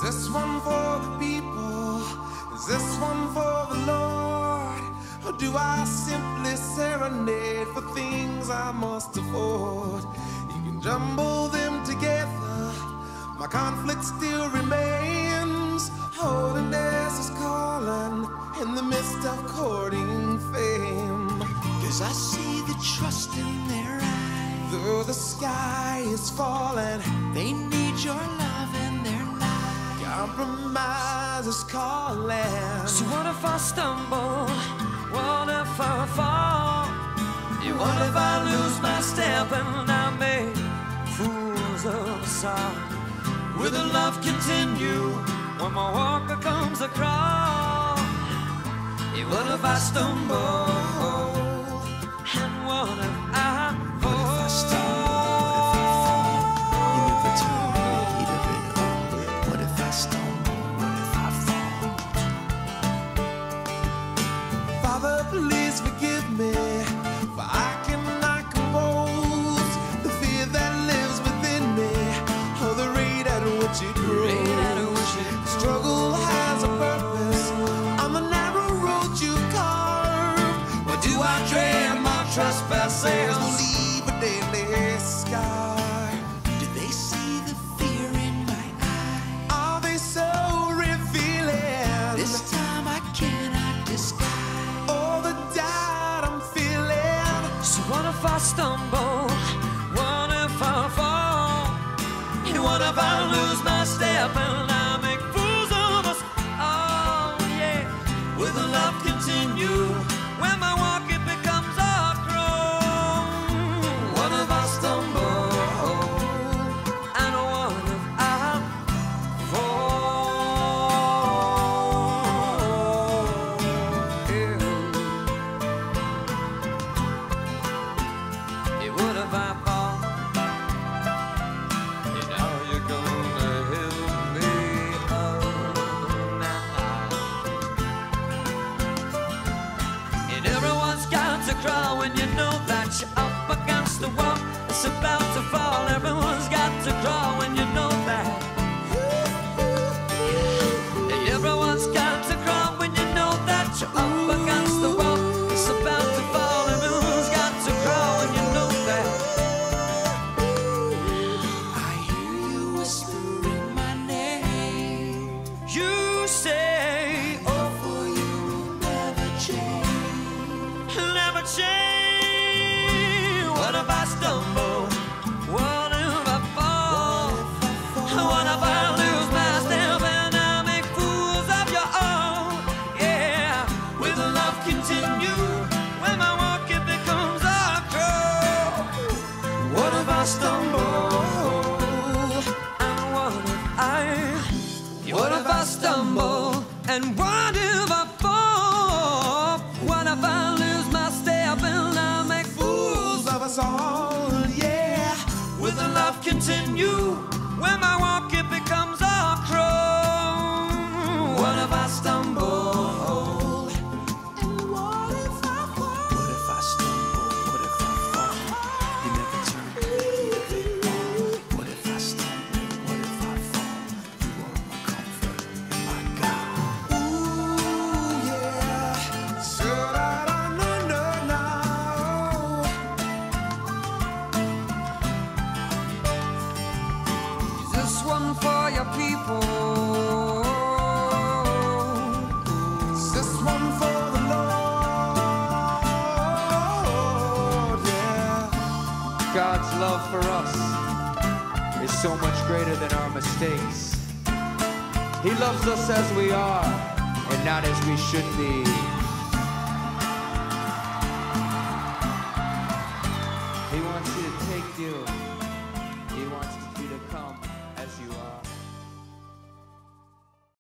this one for the people? Is this one for the Lord? Or do I simply serenade for things I must afford? You can jumble them together, my conflict still remains. Holiness is calling in the midst of courting fame. 'Cause I see the trust in their eyes. Though the sky is falling, they need your love in their life. Compromise is calling. So what if I stumble? What if I fall? What if I lose my step and I make fools of us all? Will the love continue when my walk becomes a crawl? What if I stumble? And what if I fall? What if I stumble? What if I fall? You never turn the heat of it on. What if I stumble? What if I fall? Father, please forgive me, for I cannot compose the fear that lives within me, or the rate at which it grows. Struggle has a purpose on the narrow road you carve. But do I tread my trespasses will leave a daily scar? Do they see the fear in my eyes? Are they so revealing? This time I cannot disguise all the doubt I'm feeling. So what if I stumble? What if I fall? And what if I lose my step and I make fools of us all? Yeah. Will the love continue when my walk it becomes a crawl? What if I stumble? And what if I fall? Yeah. What if I fall? And how you gonna help me up now? And everyone's got to cry when you know that you're up against the wall. It's about to fall. Everyone's got to cry when you know that. And everyone's got to cry when you know that you're up against the wall. It's about to fall. Everyone's got to cry when you know that. I hear you whispering my name. You say, Oh, for you will never change. never change. What if I stumble? What if I fall? What if I lose my step and I make fools of you all? Yeah. Will the love continue when my walk it becomes a crawl? What if I stumble? And what if I stumble? And what if I fall? What if I lose my step and I make fools? Of us all, yeah. Will the love continue when my walk it becomes a crawl? What if I stumble? And what if I fall? What if I stumble? What if I fall? You never turn the heat of it on. What if I stumble? What if I fall? You are my comfort and my God. Ooh, yeah. So da-da-na-na-na. Is this one for your people? Is this one for the Lord? Yeah. God's love for us is so much greater than our mistakes. He loves us as we are and not as we should be. He wants you to take you